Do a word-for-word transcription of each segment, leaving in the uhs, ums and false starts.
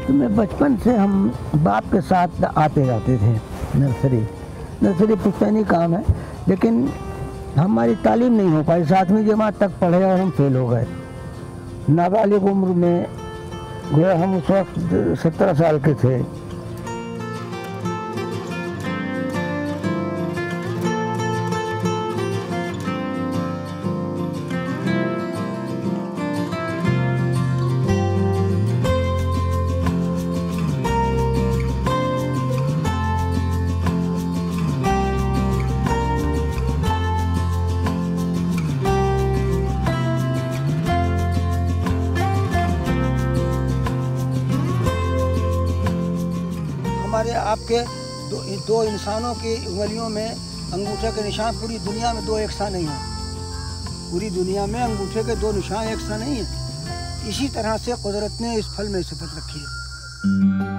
तो मैं बचपन से हम बाप के साथ आते जाते थे नर्सरी। नर्सरी पुश्तैनी काम है, लेकिन हमारी तालीम नहीं हो पाई। सातवीं जमात तक पढ़े और हम फेल हो गए। नाबालिग उम्र में गोया हम उस वक्त सत्रह साल के थे। हमारे आपके दो, दो इंसानों की उंगलियों में अंगूठे के निशान पूरी दुनिया में दो एक सा नहीं है। पूरी दुनिया में अंगूठे के दो निशान एक सा नहीं है। इसी तरह से कुदरत ने इस फल में सिफत रखी है।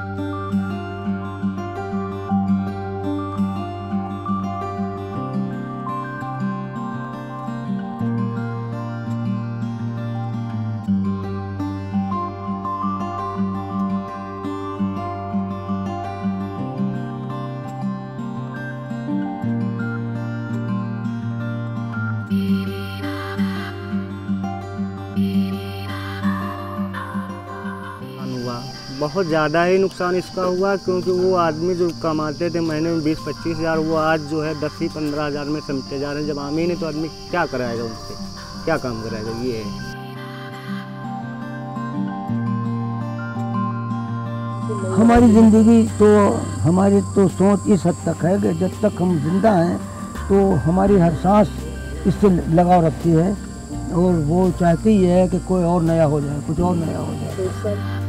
बहुत ज़्यादा ही नुकसान इसका हुआ, क्योंकि वो आदमी जो कमाते थे महीने में बीस पच्चीस हज़ार, वो आज जो है दस ही पंद्रह हज़ार में समझते जा रहे हैं। जब आम ही नहीं तो आदमी क्या कराएगा, उनसे क्या काम कराएगा। ये है हमारी ज़िंदगी तो हमारी तो सोच इस हद तक है कि जब तक हम जिंदा हैं तो हमारी हर सांस इससे लगाव रखती है, और वो चाहती है कि कोई और नया हो जाए, कुछ और नया हो जाए।